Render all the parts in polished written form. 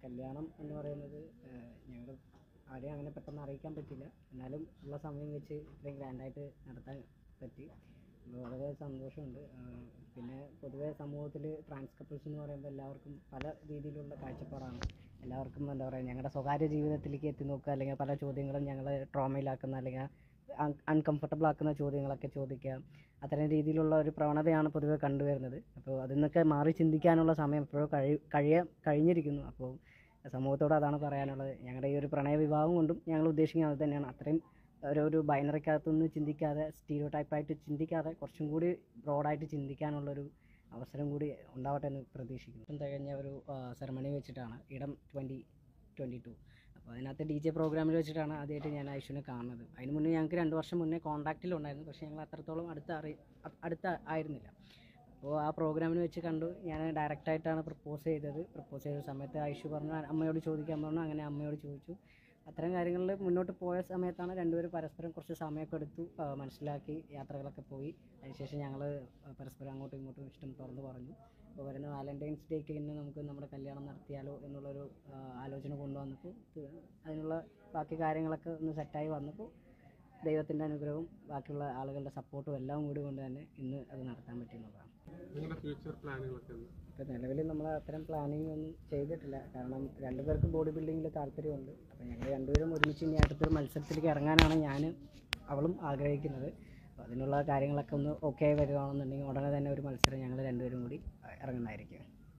കല്യാണം എന്ന് പറയുന്നത് ഞങ്ങൾ ആരെയും അങ്ങനെ പെട്ടെന്ന് അറിയിക്കാൻ പറ്റില്ല. എന്നാലും ഉള്ള സമയം വെച്ച് ഇത്രയും ഗ്രാൻഡായിട്ട് നടത്താൻ പറ്റി. വളരെ സന്തോഷമുണ്ട്. പിന്നെ പൊതുവേ സമൂഹത്തിൽ ട്രാൻസ് കപ്പിൾസ് എന്ന് പറയുമ്പോൾ എല്ലാവർക്കും പല രീതിയിലുള്ള കാഴ്ചപ്പാടാണ്. എല്ലാവർക്കും എന്താ പറയുക, ഞങ്ങളുടെ സ്വകാര്യ ജീവിതത്തിലേക്ക് എത്തി നോക്കുക, അല്ലെങ്കിൽ പല ചോദ്യങ്ങളും ഞങ്ങൾ ട്രോമയിലാക്കുന്ന അല്ലെങ്കിൽ അൺകംഫർട്ടബിൾ ആക്കുന്ന ചോദ്യങ്ങളൊക്കെ ചോദിക്കുക, അത്തരം രീതിയിലുള്ള ഒരു പ്രവണതയാണ് പൊതുവെ കണ്ടുവരുന്നത്. അപ്പോൾ അതിൽ നിന്നൊക്കെ മാറി ചിന്തിക്കാനുള്ള സമയം എപ്പോഴും കഴിഞ്ഞിരിക്കുന്നു. അപ്പോൾ സമൂഹത്തോട് അതാണ് പറയാനുള്ളത്. ഞങ്ങളുടെ ഈ ഒരു പ്രണയ വിവാഹം കൊണ്ടും ഞങ്ങൾ ഉദ്ദേശിക്കുന്നത് അത് തന്നെയാണ്. അത്രയും ഒരു ബൈനറിക്കകത്തുനിന്ന് ചിന്തിക്കാതെ, സ്റ്റീരിയോ ടൈപ്പായിട്ട് ചിന്തിക്കാതെ കുറച്ചും കൂടി ബ്രോഡായിട്ട് ചിന്തിക്കാനുള്ളൊരു അവസരം കൂടി ഉണ്ടാവട്ടെ എന്ന് പ്രതീക്ഷിക്കുന്നു. തികഞ്ഞ ഒരു സെറമണി വെച്ചിട്ടാണ് ഇടം 2022. അപ്പോൾ അതിനകത്ത് DJ പ്രോഗ്രാമിൽ വെച്ചിട്ടാണ് ആദ്യമായിട്ട് ഞാൻ ഐഷുവിനെ കാണുന്നത്. അതിന് മുന്നേ ഞങ്ങൾക്ക് 2 വർഷം മുന്നേ കോൺടാക്റ്റിലുണ്ടായിരുന്നു, പക്ഷേ ഞങ്ങൾ അത്രത്തോളം അടുത്ത ആയിരുന്നില്ല. അപ്പോൾ ആ പ്രോഗ്രാമിൽ വെച്ച് കണ്ടു. ഞാൻ ഡയറക്റ്റായിട്ടാണ് പ്രപ്പോസ് ചെയ്ത സമയത്ത് ഐഷു പറഞ്ഞു അമ്മയോട് ചോദിക്കാൻ പറഞ്ഞു. അങ്ങനെ അമ്മയോട് ചോദിച്ചു. അത്തരം കാര്യങ്ങളിൽ മുന്നോട്ട് പോയ സമയത്താണ് രണ്ടുപേരും പരസ്പരം കുറച്ച് സമയമൊക്കെ എടുത്തു, മനസ്സിലാക്കി, യാത്രകളൊക്കെ പോയി. അതിനുശേഷം ഞങ്ങൾ പരസ്പരം അങ്ങോട്ടും ഇങ്ങോട്ടും ഇഷ്ടം തുറന്ന് പറഞ്ഞു. അപ്പോൾ വരുന്ന വാലന്റൈൻസ് ഡേക്ക് തന്നെ നമുക്ക് നമ്മുടെ കല്യാണം നടത്തിയാലോ എന്നുള്ളൊരു ആലോചന കൊണ്ടുവന്നപ്പോൾ അതിനുള്ള ബാക്കി കാര്യങ്ങളൊക്കെ ഒന്ന് സെറ്റായി വന്നപ്പോൾ ദൈവത്തിൻ്റെ അനുഗ്രഹവും ബാക്കിയുള്ള ആളുകളുടെ സപ്പോർട്ടും എല്ലാം കൂടി കൊണ്ട് തന്നെ ഇന്ന് അത് നടത്താൻ പറ്റിയെന്നുള്ളതാണ്. ഇപ്പോൾ നിലവിൽ നമ്മൾ അത്തരം പ്ലാനിങ് ഒന്നും ചെയ്തിട്ടില്ല. കാരണം രണ്ടുപേർക്കും ബോഡി ബിൽഡിങ്ങിൽ താല്പര്യമുണ്ട്. അപ്പോൾ ഞങ്ങൾ രണ്ടുപേരും ഒരുമിച്ച് ഇനി അടുത്തൊരു മത്സരത്തിലേക്ക് ഇറങ്ങാനാണ് ഞാനും അവളും ആഗ്രഹിക്കുന്നത്. അപ്പോൾ അതിനുള്ള കാര്യങ്ങളൊക്കെ ഒന്ന് ഓക്കെ വരുവാണെന്നുണ്ടെങ്കിൽ ഉടനെ തന്നെ ഒരു മത്സരം ഞങ്ങൾ രണ്ടുപേരും കൂടി ഇറങ്ങുന്നതായിരിക്കും.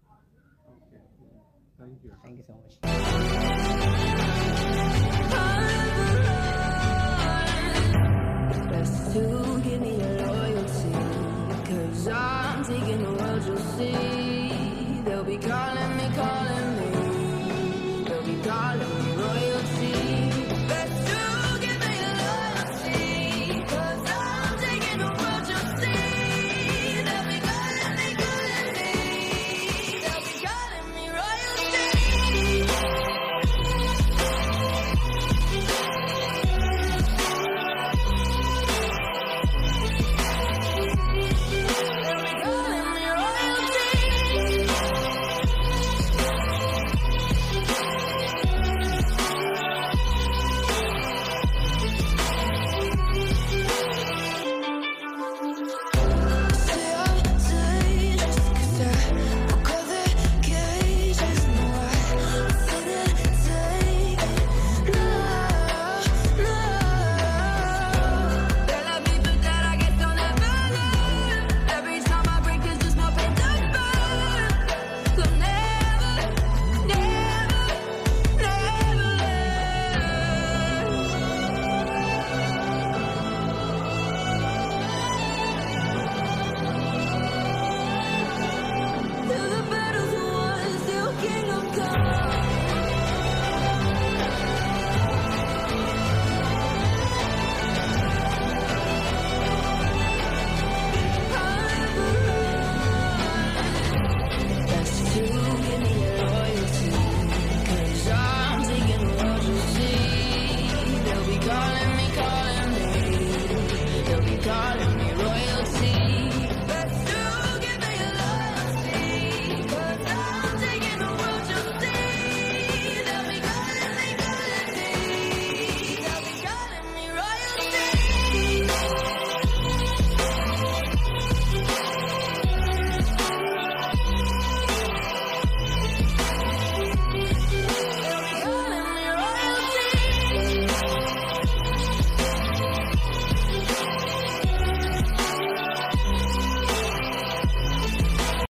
Thank you so much. To give me your loyalty, 'cause I'm taking